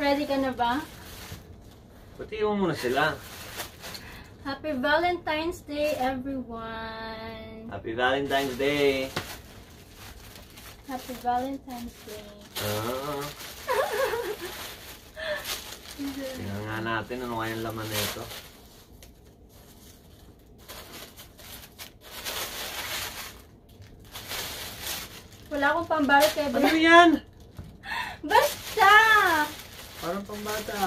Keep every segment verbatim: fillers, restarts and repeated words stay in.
ready ka na ba? Pati mo muna sila. Happy Valentine's Day, everyone! Happy Valentine's Day! Happy Valentine's Day! Ah. Tingnan nga natin ano kayang laman nito. Wala akong pambalot kaya Ano yan? Basta! Parang pambata.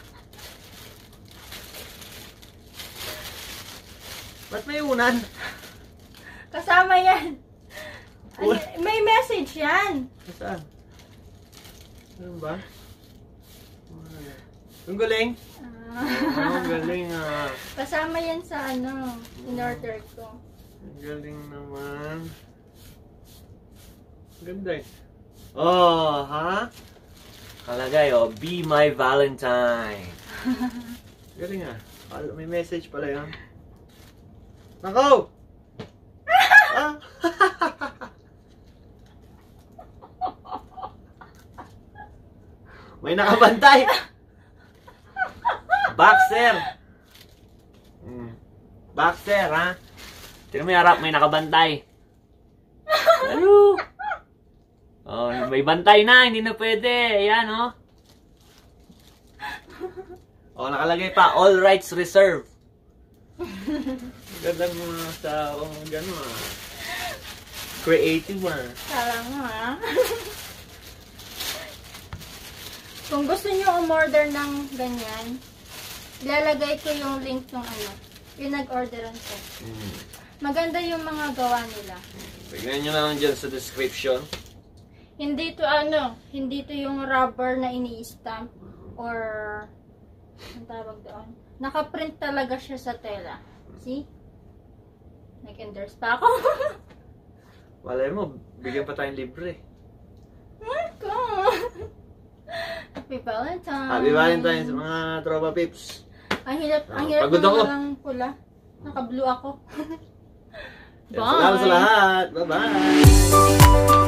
Ba't may unan? Kasama yan. Ay, may message yan. Saan? Ano ba? Ang galing. Ah. Ang galing ah. Kasama yan sa ano, in-order ko. Ang galing naman. Ganda eh. Oh, ha? Kalagay oh, be my Valentine. Galing ah. May message pala yun. Nako! Ah! May nakabantay! Boxer! Mm. Boxer, ha? Tignan mo yung harap, may nakabantay. Ano? Oh, may bantay na, hindi na pwede. Ayan, oh. Oh, nakalagay pa, all rights reserved. Ganda mo sa, oh, gano'n, ah. Creative, ah. Kala mo, ha? Kung gusto nyo umorder ng ganyan, ilalagay ko yung link ng ano, yung nag-orderan ko. Mm. Maganda yung mga gawa nila. Tignan nyo lang dyan sa description. Hindi to ano, hindi to yung rubber na ini-stamp or ang tawag doon. Naka-print talaga siya sa tela. See? Nag-endorse pa ako. Malay mo, bigyan pa tayong libre. Marco! Happy Valentine's! Happy Valentine's mga tropa pips. Ang hirap, ang Oh, hirap pagod ng ako. walang pula. Naka-blue ako. Salamat sa lahat. Bye-bye!